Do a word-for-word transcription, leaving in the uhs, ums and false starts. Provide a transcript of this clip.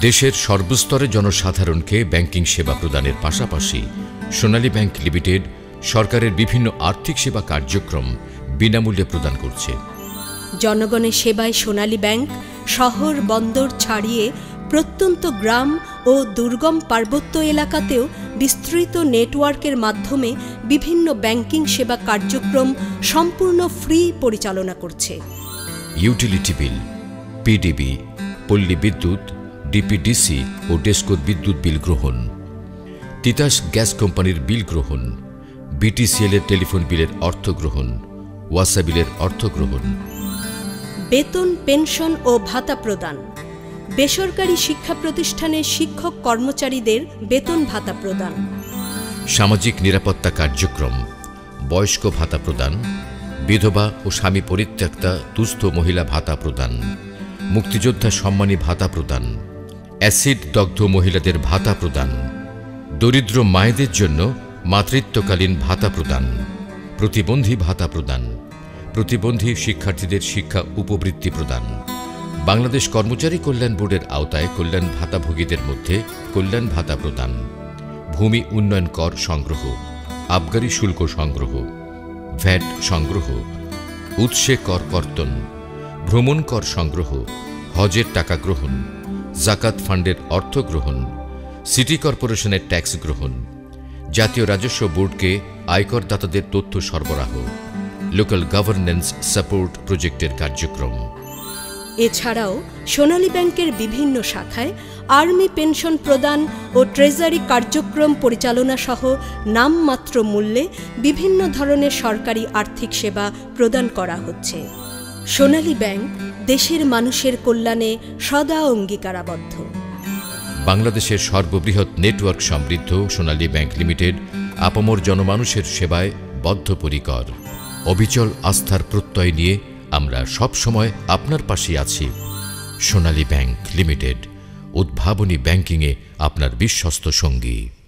দেশের সর্বস্তরে জনসাধারণকে ব্যাংকিং সেবা প্রদানের পাশাপাশি সোনালী ব্যাংক লিমিটেড সরকারের বিভিন্ন আর্থিক সেবা কার্যক্রম বিনামূল্যে প্রদান করছে। জনগণের সেবায় সোনালী ব্যাংক শহর বন্দর ছাড়িয়ে প্রত্যন্ত গ্রাম ও দুর্গম পার্বত্য এলাকাতেও বিস্তৃত নেটওয়ার্কের মাধ্যমে বিভিন্ন ব্যাংকিং সেবা কার্যক্রম সম্পূর্ণ ফ্রি পরিচালনা করছে। ইউটিলিটি বিল, পিডিবি, পল্লী বিদ্যুৎ, ডিপিডিসি ও ডেসকোর বিদ্যুৎ বিল গ্রহণ, তিতাস গ্যাস কোম্পানির বিল গ্রহণ, বিটিসিএল এর টেলিফোন বিলের অর্থ গ্রহণ, ওয়াসা বিলের অর্থ গ্রহণ, বেতন, পেনশন ও ভাতা প্রদান, বেসরকারি শিক্ষা প্রতিষ্ঠানের শিক্ষক কর্মচারীদের বেতন ভাতা প্রদান, সামাজিক নিরাপত্তা কার্যক্রম, বয়স্ক ভাতা প্রদান, বিধবা ও স্বামী পরিত্যক্তা দুস্থ মহিলা ভাতা প্রদান, মুক্তিযোদ্ধা সম্মানী ভাতা প্রদান, অ্যাসিড দগ্ধ মহিলাদের ভাতা প্রদান, দরিদ্র মায়েদের জন্য মাতৃত্বকালীন ভাতা প্রদান, প্রতিবন্ধী ভাতা প্রদান, প্রতিবন্ধী শিক্ষার্থীদের শিক্ষা উপবৃত্তি প্রদান, বাংলাদেশ কর্মচারী কল্যাণ বোর্ডের আওতায় কল্যাণ ভাতাভোগীদের মধ্যে কল্যাণ ভাতা প্রদান, ভূমি উন্নয়ন কর সংগ্রহ, আবগারি শুল্ক সংগ্রহ, ভ্যাট সংগ্রহ, উৎসে কর কর্তন, ভ্রমণ কর সংগ্রহ, হজের টাকা গ্রহণ, জাকাত ফান্ডের অর্থ গ্রহণ, সিটি কর্পোরেশনের ট্যাক্স গ্রহণ, জাতীয় রাজস্ব বোর্ডকে আয়করদাতাদের তথ্য সরবরাহ, লোকাল গভর্নেন্স সাপোর্ট প্রজেক্টের কার্যক্রম। এছাড়াও সোনালী ব্যাংকের বিভিন্ন শাখায় আর্মি পেনশন প্রদান ও ট্রেজারি কার্যক্রম পরিচালনা সহ নামমাত্র মূল্যে বিভিন্ন ধরনের সরকারি আর্থিক সেবা প্রদান করা হচ্ছে। সোনালী ব্যাংক দেশের মানুষের কল্যাণে সদা অঙ্গীকারাবদ্ধ। বাংলাদেশের সর্ববৃহৎ নেটওয়ার্ক সমৃদ্ধ সোনালী ব্যাংক লিমিটেড আপামর জনমানুষের সেবায় বদ্ধপরিকর। অবিচল আস্থার প্রত্যয় নিয়ে আমরা সব সময় আপনার পাশে আছি। সোনালী ব্যাংক লিমিটেড, উদ্ভাবনী ব্যাংকিংয়ে আপনার বিশ্বস্ত সঙ্গী।